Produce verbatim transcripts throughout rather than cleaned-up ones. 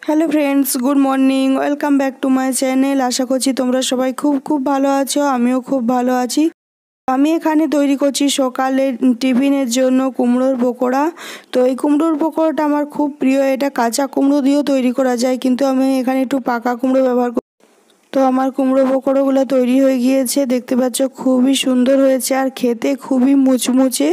Hello friends, good morning. Welcome back to my channel. আশা করছি তোমরা সবাই খুব খুব ভালো আছো, আমিও খুব ভালো আছি। আমি এখানে তৈরি করছি সকালের টিফিনের জন্য কুমড়োর পকোড়া। তো এই কুমড়োর পকোড়াটা আমার খুব প্রিয়। এটা কাঁচা কুমড়ো দিয়েও তৈরি করা যায়, কিন্তু আমি এখানে একটু পাকা কুমড়ো ব্যবহার করি। তো আমার কুমড়ো পকোড়াগুলো তৈরি হয়ে গিয়েছে, দেখতে পাচ্ছ খুবই সুন্দর হয়েছে আর খেতে খুবই মুচমুচে।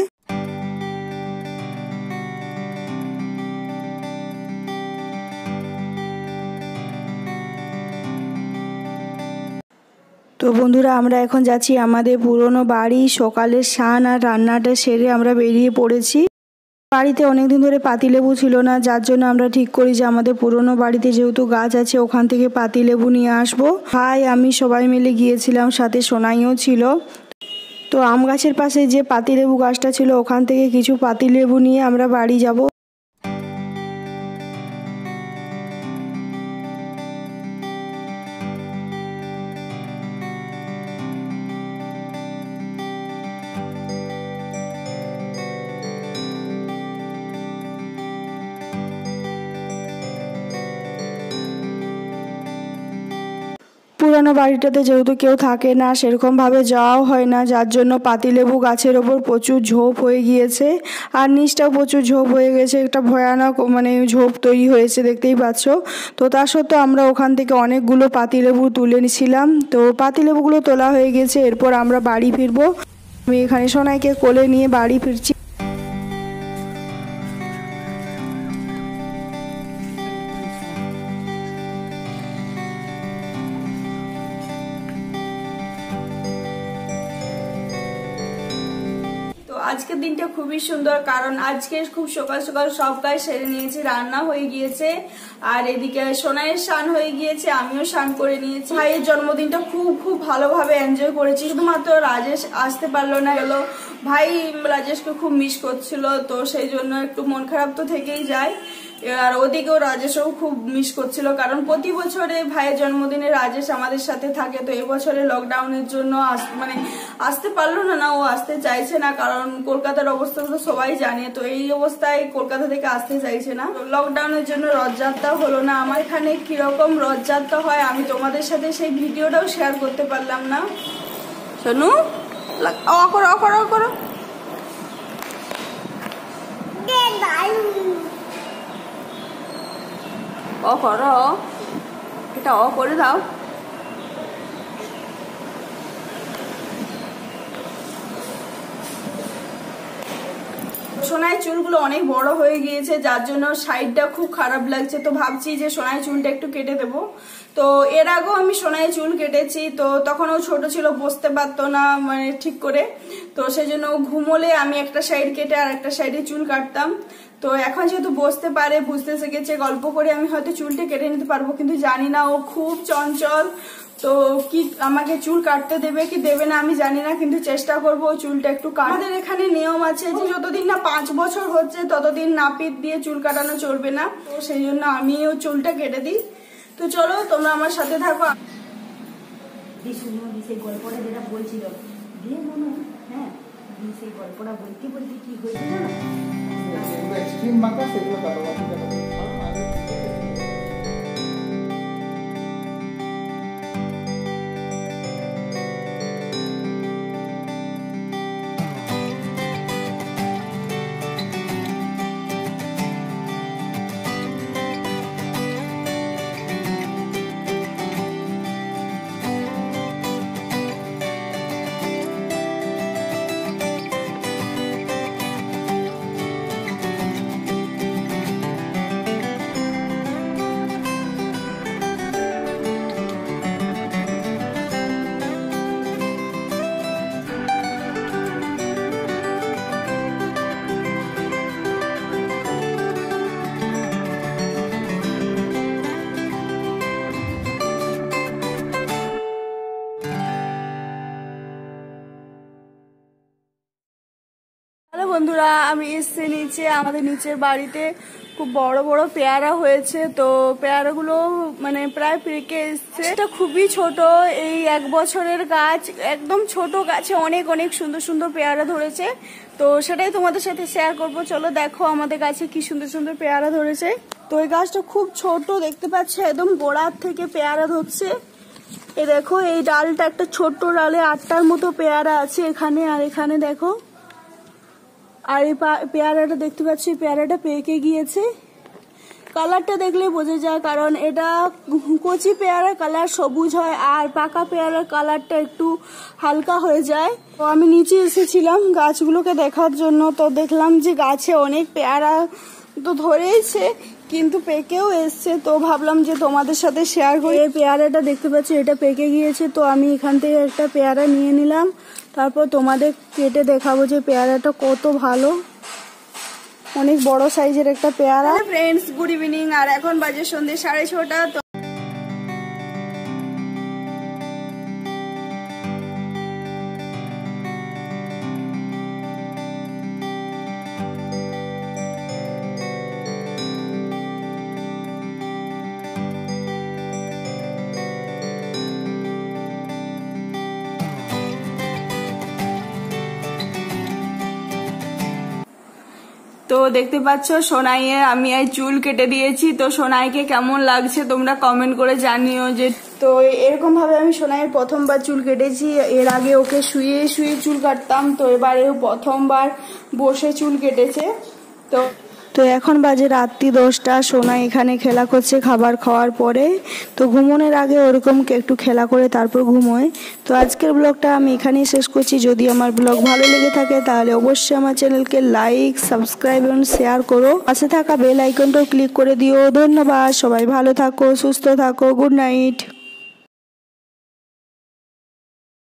তো বন্ধুরা, আমরা এখন যাচ্ছি আমাদের পুরনো বাড়ি। সকালের স্নান আর রান্নাটা সেরে আমরা বেরিয়ে পড়েছি। বাড়িতে অনেকদিন ধরে পাতিলেবু ছিল না, যার জন্য আমরা ঠিক করি যে আমাদের পুরনো বাড়িতে যেহেতু গাছ আছে ওখান থেকে পাতিলেবু নিয়ে আসবো। ভাই আমি সবাই মিলে গিয়েছিলাম, সাথে সোনাইও ছিল। তো আম গাছের পাশে যে পাতিলেবু গাছটা ছিল ওখান থেকে কিছু পাতিলেবু নিয়ে আমরা বাড়ি যাব। পুরানো বাড়িটাতে যেহেতু কেউ থাকে না, সেরকমভাবে যাওয়াও হয় না, যার জন্য পাতিলেবু গাছের ওপর প্রচুর ঝোপ হয়ে গিয়েছে আর নিচটাও প্রচুর ঝোপ হয়ে গেছে। একটা ভয়ানক মানে ঝোপ তৈরি হয়েছে, দেখতেই পাচ্ছ। তো তা সত্ত্বেও আমরা ওখান থেকে অনেকগুলো পাতিলেবু তুলে নিয়েছিলাম। তো পাতিলেবুগুলো তোলা হয়ে গেছে, এরপর আমরা বাড়ি ফিরবো। আমি এখানে সোনাইকে কোলে নিয়ে বাড়ি ফিরছি। আজকের দিনটা খুবই সুন্দর, কারণ আজকে খুব সকাল সকাল সব কাজ সেরে নিয়েছি, রান্না হয়ে গিয়েছে আর এদিকে সোনাইয়ের স্নান হয়ে গিয়েছে, আমিও স্নান করে নিয়েছি। ভাইয়ের জন্মদিনটা খুব খুব ভালোভাবে এনজয় করেছি। শুধুমাত্র রাজেশ আসতে পারলো না, গেল ভাই রাজেশকে খুব মিস করছিল, তো সেই জন্য একটু মন খারাপ তো থেকেই যায়। আর ওদিকেও রাজেশও খুব মিস করছিল, কারণ প্রতি বছরে ভাইয়ের জন্মদিনে রাজেশ আমাদের সাথে থাকে। তো এবছরে লকডাউনের জন্য মানে আসতে পারলো না না ও আসতে চাইছে না, কারণ কলকাতার অবস্থা তো সবাই জানে। তো এই অবস্থায় কলকাতা থেকে আসতে চাইছে না। লকডাউনের জন্য রথযাত্রা হলো না। আমার এখানে কিরকম রথযাত্রা হয় আমি তোমাদের সাথে সেই ভিডিওটাও শেয়ার করতে পারলাম না। শোনো, অ করো অ করো অ করো অ করো, এটা অ করে দাও। সোনাই চুলগুলো অনেক বড় হয়ে গিয়েছে, যার জন্য সাইডটা খুব খারাপ লাগছে। তো ভাবছি যে সোনাই চুলটা একটু কেটে দেবো। তো এর আগেও আমি সোনাই চুল কেটেছি, তো তখন ও ছোট ছিল, বসতে পারতো না মানে ঠিক করে। তো সেই জন্য ঘুমোলে আমি একটা সাইড কেটে আর একটা সাইডে চুল কাটতাম। তো এখন যেহেতু বসতে পারে, বুঝতে শিখেছে, গল্প করে আমি হয়তো চুলটা কেটে নিতে পারবো, কিন্তু জানি না, ও খুব চঞ্চল। তো কি আমাকে চুল কাটতে দেবে কি দেবে না আমি জানি না, কিন্তু চেষ্টা করবো চুলটা একটু কাট। আমাদের এখানে নিয়ম আছে যে যতদিন না পাঁচ বছর হচ্ছে ততদিন নাপিত দিয়ে চুল কাটানো চলবে না। তো সেই জন্য আমিও চুলটা কেটে দিই। তো চলো তোমরা আমার সাথে থাকো। সেই গল্পটা যেটা বলছিল দিয়ে মনে হ্যাঁ সেই গল্পটা বলতে বলতে কি হয়েছিল না এক্সট্রিম মাথা সেগুলো বন্ধুরা, আমি এসছি নিচে। আমাদের নিচের বাড়িতে খুব বড় বড় পেয়ারা হয়েছে। তো পেয়ারাগুলো মানে প্রায় পেকে এসছে। এটা খুবই ছোট, এই এক বছরের গাছ, একদম ছোট গাছে অনেক অনেক সুন্দর সুন্দর পেয়ারা ধরেছে। তো সেটাই তোমাদের সাথে শেয়ার করব। চলো দেখো আমাদের গাছে কি সুন্দর সুন্দর পেয়ারা ধরেছে। তো এই গাছটা খুব ছোট, দেখতে পাচ্ছে একদম গোড়ার থেকে পেয়ারা ধরছে। এই দেখো এই ডালটা একটা ছোট্ট ডালে আটটার মতো পেয়ারা আছে এখানে, আর এখানে দেখো। আর এই পেয়ারাটা দেখতে পাচ্ছি, পেয়ারাটা পেকে গিয়েছে। কালারটা দেখলে বোঝা যায়, কারণ এটা কচি পেয়ারার কালার সবুজ হয় আর পাকা পেয়ারার কালারটা একটু হালকা হয়ে যায়। তো আমি নিচে এসেছিলাম গাছগুলোকে দেখার জন্য, তো দেখলাম যে গাছে অনেক পেয়ারা তো ধরেইছে কিন্তু পেকেও এসছে। তো ভাবলাম যে তোমাদের সাথে শেয়ার করি। এই পেয়ারাটা দেখতে পাচ্ছি এটা পেকে গিয়েছে, তো আমি এখান থেকে একটা পেয়ারা নিয়ে নিলাম। তারপর তোমাদের কেটে দেখাবো যে পেয়ারাটা কত ভালো, অনেক বড় সাইজের একটা পেয়ারা। Friends, good evening. আর এখন বাজে সন্ধ্যে সাড়ে ছটা। তো তো দেখতে পাচ্ছ সোনাইয়ে আমি এই চুল কেটে দিয়েছি। তো সোনাইকে কেমন লাগছে তোমরা কমেন্ট করে জানিও। যে তো এরকম ভাবে আমি সোনাইয়ের প্রথমবার চুল কেটেছি। এর আগে ওকে শুয়ে শুয়ে চুল কাটতাম, তো এবারে প্রথমবার বসে চুল কেটেছে। তো তো এখন বাজে রাত্রি দশটা। সোনা এখানে খেলা করছে খাবার খাওয়ার পরে। তো ঘুমানোর আগে ওরকম একটু খেলা করে তারপর ঘুমোয়। তো আজকের ব্লগটা আমি এখানেই শেষ করছি। যদি আমার ব্লগ ভালো লেগে থাকে তাহলে অবশ্যই আমার চ্যানেলকে লাইক, সাবস্ক্রাইব এবং শেয়ার করো। পাশে থাকা বেল আইকনটাও ক্লিক করে দিও। ধন্যবাদ। সবাই ভালো থাকো, সুস্থ থাকো। Good night.